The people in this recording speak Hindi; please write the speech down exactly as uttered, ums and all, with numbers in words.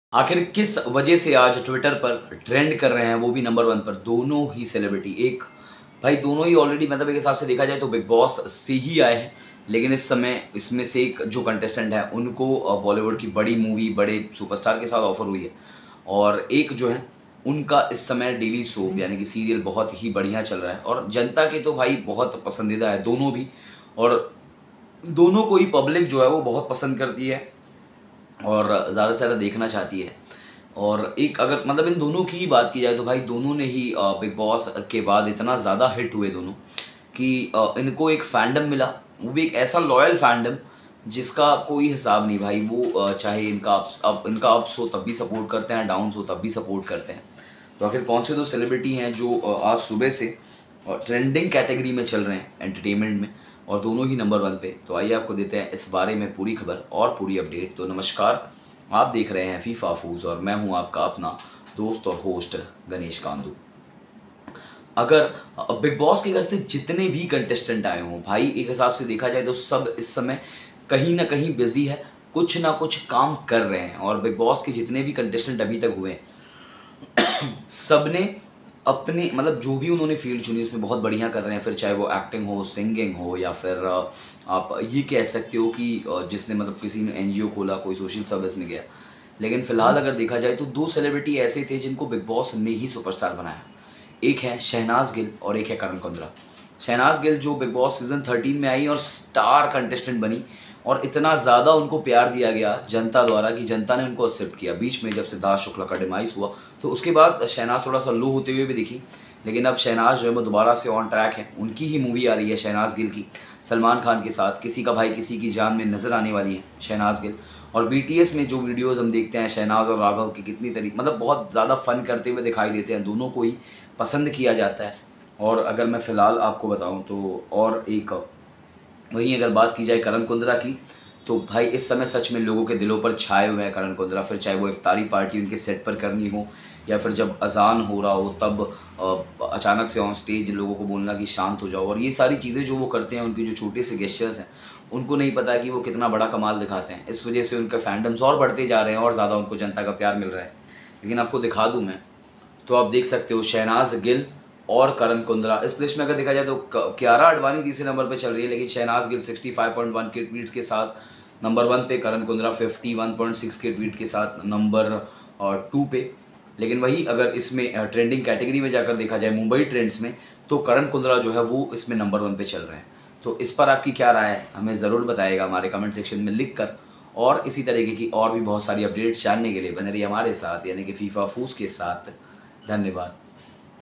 आखिर किस वजह से आज ट्विटर पर ट्रेंड कर रहे हैं, वो भी नंबर वन पर दोनों ही सेलिब्रिटी। एक भाई दोनों ही ऑलरेडी मतलब एक हिसाब से देखा जाए तो बिग बॉस से ही आए हैं, लेकिन इस समय इसमें से एक जो कंटेस्टेंट है उनको बॉलीवुड की बड़ी मूवी बड़े सुपरस्टार के साथ ऑफर हुई है, और एक जो है उनका इस समय डेली सोप यानी कि सीरियल बहुत ही बढ़िया चल रहा है और जनता के तो भाई बहुत पसंदीदा है दोनों भी। और दोनों को ही पब्लिक जो है वो बहुत पसंद करती है और ज़्यादा से ज़्यादा देखना चाहती है। और एक अगर मतलब इन दोनों की ही बात की जाए तो भाई दोनों ने ही बिग बॉस के बाद इतना ज़्यादा हिट हुए दोनों कि इनको एक फैंडम मिला, वो भी एक ऐसा लॉयल फैंडम जिसका कोई हिसाब नहीं भाई। वो चाहे इनका अब इनका अप्स हो तब भी सपोर्ट करते हैं, डाउन्स हो तब भी सपोर्ट करते हैं। तो आखिर कौन से दो सेलिब्रिटी हैं जो आज सुबह से ट्रेंडिंग कैटेगरी में चल रहे हैं एंटरटेनमेंट में, और दोनों ही नंबर वन पे। तो आइए आपको देते हैं इस बारे में पूरी खबर और पूरी अपडेट। तो नमस्कार, आप देख रहे हैं फीफा फूज और मैं हूं आपका अपना दोस्त और होस्ट गणेश कांदू। अगर बिग बॉस के घर से जितने भी कंटेस्टेंट आए हों भाई, एक हिसाब से देखा जाए तो सब इस समय कहीं ना कहीं बिजी है, कुछ ना कुछ काम कर रहे हैं। और बिग बॉस के जितने भी कंटेस्टेंट अभी तक हुए सब ने अपने मतलब जो भी उन्होंने फील्ड चुनी उसमें बहुत बढ़िया कर रहे हैं। फिर चाहे वो एक्टिंग हो, सिंगिंग हो, या फिर आप ये कह सकते हो कि जिसने मतलब किसी ने एनजीओ खोला, कोई सोशल सर्विस में गया। लेकिन फिलहाल अगर देखा जाए तो दो सेलिब्रिटी ऐसे थे जिनको बिग बॉस ने ही सुपरस्टार बनाया। एक है शहनाज गिल और एक है करण कुंद्रा। शहनाज गिल जो बिग बॉस सीजन थर्टीन में आई और स्टार कंटेस्टेंट बनी, और इतना ज़्यादा उनको प्यार दिया गया जनता द्वारा कि जनता ने उनको एक्सेप्ट किया। बीच में जब सिद्धार्थ शुक्ला का डिमाइस हुआ तो उसके बाद शहनाज थोड़ा सा लो होते हुए भी दिखी, लेकिन अब शहनाज जो है वो दोबारा से ऑन ट्रैक है। उनकी ही मूवी आ रही है शहनाज गिल की सलमान खान के साथ, किसी का भाई किसी की जान में नज़र आने वाली है शहनाज गिल। और बीटीएस में जो वीडियोज़ हम देखते हैं शहनाज और राघव की, कितनी तरीके मतलब बहुत ज़्यादा फन करते हुए दिखाई देते हैं, दोनों को ही पसंद किया जाता है। और अगर मैं फ़िलहाल आपको बताऊं तो और एक वहीं अगर बात की जाए करण कुंद्रा की, तो भाई इस समय सच में लोगों के दिलों पर छाए हुए हैं करण कुंद्रा। फिर चाहे वो इफ्तारी पार्टी उनके सेट पर करनी हो, या फिर जब अजान हो रहा हो तब अचानक से ऑन स्टेज लोगों को बोलना कि शांत हो जाओ, और ये सारी चीज़ें जो वो करते हैं, उनके जो छोटे से गेस्चर्स हैं, उनको नहीं पता कि वो कितना बड़ा कमाल दिखाते हैं। इस वजह से उनके फैंडम्स और बढ़ते जा रहे हैं और ज़्यादा उनको जनता का प्यार मिल रहा है। लेकिन आपको दिखा दूँ मैं, तो आप देख सकते हो शहनाज गिल और करण कुंद्रा इस लिस्ट में अगर देखा जाए तो कियारा आडवाणी तीसरे नंबर पे चल रही है, लेकिन Shehnaaz Gill sixty five point one के ट्वीट्स के साथ नंबर वन पे, Karan Kundrra fifty one point six के ट्वीट के साथ नंबर टू पे। लेकिन वही अगर इसमें ट्रेंडिंग कैटेगरी में जाकर देखा जाए मुंबई ट्रेंड्स में, तो करण कुंद्रा जो है वो इसमें नंबर वन पे चल रहे हैं। तो इस पर आपकी क्या राय है हमें ज़रूर बताइएगा हमारे कमेंट सेक्शन में लिख कर। और इसी तरीके की और भी बहुत सारी अपडेट्स जानने के लिए बने रहिए हमारे साथ, यानी कि फीफा फूस के साथ। धन्यवाद।